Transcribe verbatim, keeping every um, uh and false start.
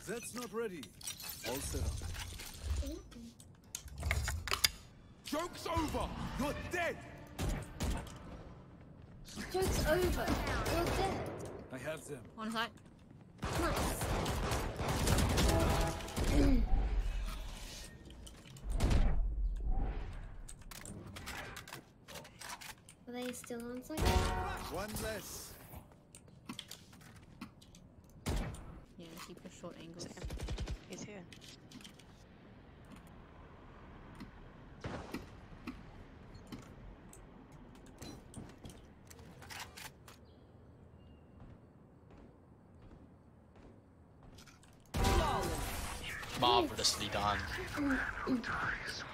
That's not ready. All set up. Joke's over! You're dead! Joke's over. You're dead. I have them. One side. Nice. Are they still on site? One less. Yeah, keep the short angles. He's here. Marvelously done.